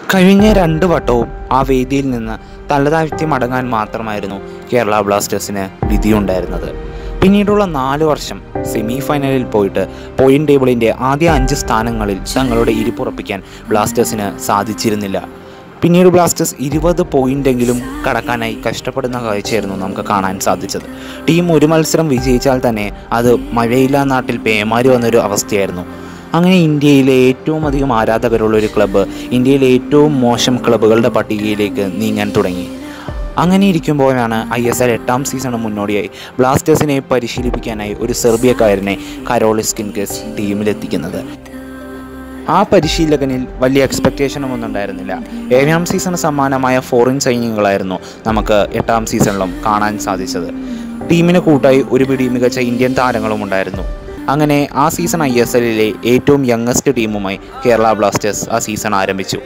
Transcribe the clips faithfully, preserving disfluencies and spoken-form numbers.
കഴിഞ്ഞ രണ്ട് വട്ടവും ആ വേദിയിൽ നിന്ന് തലതാഴ്ത്തി മടങ്ങാൻ മാത്രമായിരുന്നു കേരള ബ്ലാസ്റ്റേഴ്സിന് വിധിയുണ്ടായിരുന്നത്. പിന്നീടുള്ള നാല് വർഷം സെമി ഫൈനലിൽ പോയിട്ട് പോയിന്റ് ടേബിളിൻ്റെ ആദ്യ അഞ്ച് സ്ഥാനങ്ങളിൽ തങ്ങളുടെ ഇരിപ്പുറപ്പിക്കാൻ ബ്ലാസ്റ്റേഴ്സിന് സാധിച്ചിരുന്നില്ല. പിന്നീട് ബ്ലാസ്റ്റേഴ്സ് ഇരുപത് പോയിൻ്റെങ്കിലും കടക്കാനായി കഷ്ടപ്പെടുന്ന കാഴ്ചയായിരുന്നു നമുക്ക് കാണാൻ സാധിച്ചത്. ടീം ഒരു മത്സരം വിജയിച്ചാൽ തന്നെ അത് മഴയില്ലാ നാട്ടിൽ പേമാരി വന്നൊരു അവസ്ഥയായിരുന്നു. അങ്ങനെ ഇന്ത്യയിലെ ഏറ്റവും അധികം ആരാധകരുള്ളൊരു ക്ലബ്ബ് ഇന്ത്യയിലെ ഏറ്റവും മോശം ക്ലബ്ബുകളുടെ പട്ടികയിലേക്ക് നീങ്ങാൻ തുടങ്ങി. അങ്ങനെ ഇരിക്കുമ്പോഴാണ് ഐ എസ് എൽ എട്ടാം സീസണ് മുന്നോടിയായി ബ്ലാസ്റ്റേഴ്സിനെ പരിശീലിപ്പിക്കാനായി ഒരു സെർബിയക്കാരനെ കരോളിസ് സ്കിൻകിസ് ടീമിലെത്തിക്കുന്നത്. ആ പരിശീലകനിൽ വലിയ എക്സ്പെക്റ്റേഷനും ഒന്നും ഉണ്ടായിരുന്നില്ല. ഏഴാം സീസണ് സമാനമായ ഫോറിൻ സൈനികളായിരുന്നു നമുക്ക് എട്ടാം സീസണിലും കാണാൻ സാധിച്ചത്. ടീമിന് കൂട്ടായി ഒരു പിടി മികച്ച ഇന്ത്യൻ താരങ്ങളും ഉണ്ടായിരുന്നു. അങ്ങനെ ആ സീസൺ ഐ എസ് എല്ലിലെ ഏറ്റവും യങ്ങസ്റ്റ് ടീമുമായി കേരള ബ്ലാസ്റ്റേഴ്സ് ആ സീസൺ ആരംഭിച്ചു.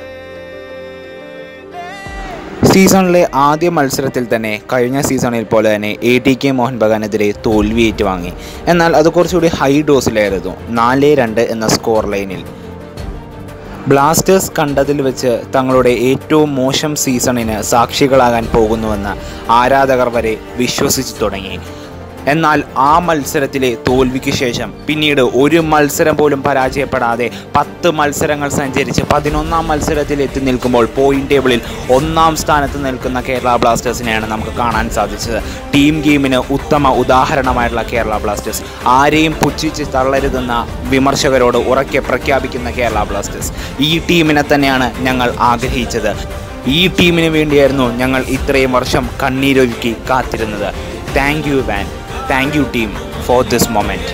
സീസണിലെ ആദ്യ മത്സരത്തിൽ തന്നെ കഴിഞ്ഞ സീസണിൽ പോലെ തന്നെ എ ടി കെ മോഹൻ ബഗാനെതിരെ തോൽവി ഏറ്റുവാങ്ങി. എന്നാൽ അത് കുറച്ചുകൂടി ഹൈ ഡോസിലായിരുന്നു, നാല് രണ്ട് എന്ന സ്കോർ ലൈനിൽ. ബ്ലാസ്റ്റേഴ്സ് കണ്ടതിൽ വെച്ച് തങ്ങളുടെ ഏറ്റവും മോശം സീസണിന് സാക്ഷികളാകാൻ പോകുന്നുവെന്ന് ആരാധകർ വരെ വിശ്വസിച്ചു തുടങ്ങി. എന്നാൽ ആ മത്സരത്തിലെ തോൽവിക്ക് ശേഷം പിന്നീട് ഒരു മത്സരം പോലും പരാജയപ്പെടാതെ പത്ത് മത്സരങ്ങൾ സഞ്ചരിച്ച് പതിനൊന്നാം മത്സരത്തിൽ എത്തി നിൽക്കുമ്പോൾ പോയിന്റ് ടേബിളിൽ ഒന്നാം സ്ഥാനത്ത് നിൽക്കുന്ന കേരള ബ്ലാസ്റ്റേഴ്സിനെയാണ് നമുക്ക് കാണാൻ സാധിച്ചത്. ടീം ഗെയിമിന് ഉത്തമ ഉദാഹരണമായിട്ടുള്ള കേരള ബ്ലാസ്റ്റേഴ്സ്, ആരെയും പുച്ഛിച്ച് തള്ളരുതെന്ന വിമർശകരോട് ഉറക്കെ പ്രഖ്യാപിക്കുന്ന കേരള ബ്ലാസ്റ്റേഴ്സ്. ഈ ടീമിനെ തന്നെയാണ് ഞങ്ങൾ ആഗ്രഹിച്ചത്. ഈ ടീമിന് വേണ്ടിയായിരുന്നു ഞങ്ങൾ ഇത്രയും വർഷം കണ്ണീരൊഴുക്കി കാത്തിരുന്നത്. താങ്ക് യു വാൻ, thank you team for this moment.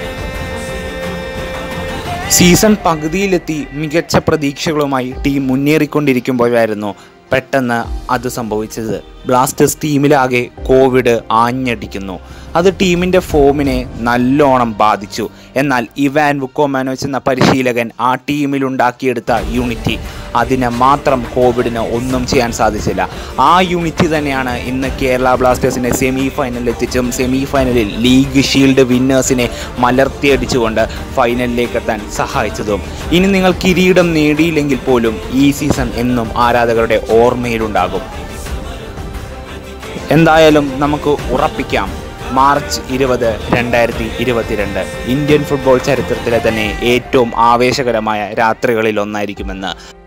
Season പകുതിയിലെത്തി മികച്ച പ്രതീക്ഷകളുമായി ടീം മുന്നേറിക്കൊണ്ടിരിക്കുമ്പോഴായിരുന്നു പെട്ടെന്ന് അത് സംഭവിച്ചത്. ബ്ലാസ്റ്റേഴ്സ് ടീമിലാകെ കോവിഡ് ആഞ്ഞടിക്കുന്നു. അത് ടീമിൻ്റെ ഫോമിനെ നല്ലോണം ബാധിച്ചു. എന്നാൽ ഇവാൻ വുക്കോമാനോസ് എന്ന പരിശീലകൻ ആ ടീമിലുണ്ടാക്കിയെടുത്ത യൂണിറ്റി, അതിനെ മാത്രം കോവിഡിന് ഒന്നും ചെയ്യാൻ സാധിച്ചില്ല. ആ യൂണിറ്റി തന്നെയാണ് ഇന്ന് കേരള ബ്ലാസ്റ്റേഴ്സിനെ സെമി ഫൈനലിൽ എത്തിച്ചും സെമി ഫൈനലിൽ ലീഗ് ഷീൽഡ് വിന്നേഴ്സിനെ മലർത്തിയടിച്ചുകൊണ്ട് ഫൈനലിലേക്ക് എത്താൻ സഹായിച്ചതും. ഇനി നിങ്ങൾ കിരീടം നേടിയില്ലെങ്കിൽ പോലും ഈ സീസൺ എന്നും ആരാധകരുടെ ഓർമ്മയിലുണ്ടാകും. എന്തായാലും നമുക്ക് ഉറപ്പിക്കാം, മാർച്ച് ഇരുപത് രണ്ടായിരത്തി ഇരുപത്തിരണ്ട് ഇന്ത്യൻ ഫുട്ബോൾ ചരിത്രത്തിലെ തന്നെ ഏറ്റവും ആവേശകരമായ രാത്രികളിൽ ഒന്നായിരിക്കുമെന്ന്.